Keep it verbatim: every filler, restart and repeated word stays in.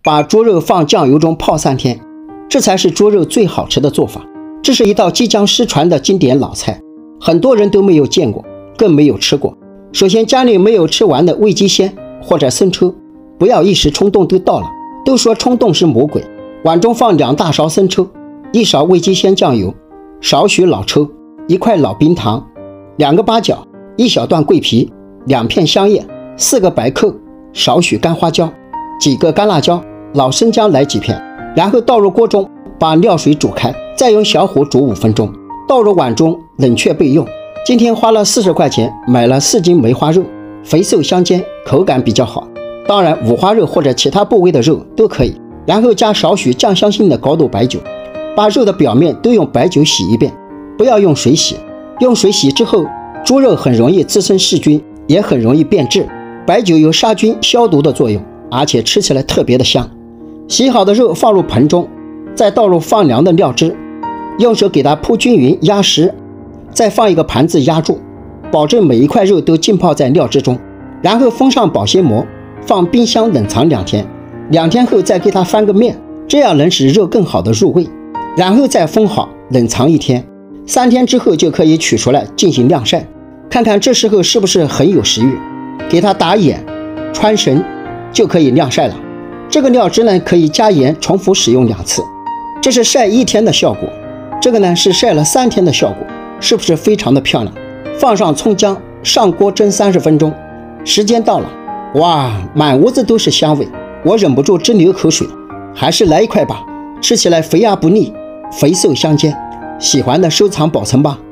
把猪肉放酱油中泡三天，这才是猪肉最好吃的做法。这是一道即将失传的经典老菜，很多人都没有见过，更没有吃过。首先，家里没有吃完的味鸡鲜或者生抽，不要一时冲动都倒了。都说冲动是魔鬼。碗中放两大勺生抽，一勺味鸡鲜酱油，少许老抽，一块老冰糖，两个八角，一小段桂皮，两片香叶，四个白蔻，少许干花椒，几个干辣椒，老生姜来几片，然后倒入锅中，把料水煮开，再用小火煮五分钟，倒入碗中冷却备用。今天花了四十块钱买了四斤梅花肉，肥瘦相间，口感比较好。当然五花肉或者其他部位的肉都可以。然后加少许酱香性的高度白酒，把肉的表面都用白酒洗一遍，不要用水洗。用水洗之后，猪肉很容易滋生细菌，也很容易变质。白酒有杀菌消毒的作用，而且吃起来特别的香。洗好的肉放入盆中，再倒入放凉的料汁，用手给它铺均匀压实，再放一个盘子压住，保证每一块肉都浸泡在料汁中，然后封上保鲜膜，放冰箱冷藏两天。两天后再给它翻个面，这样能使肉更好的入味。然后再封好冷藏一天，三天之后就可以取出来进行晾晒，看看这时候是不是很有食欲，给它打眼穿绳就可以晾晒了。这个料汁呢可以加盐重复使用两次。这是晒一天的效果，这个呢是晒了三天的效果，是不是非常的漂亮？放上葱姜，上锅蒸三十分钟。时间到了，哇，满屋子都是香味，我忍不住直流口水，还是来一块吧，吃起来肥而不腻，肥瘦相间。喜欢的收藏保存吧。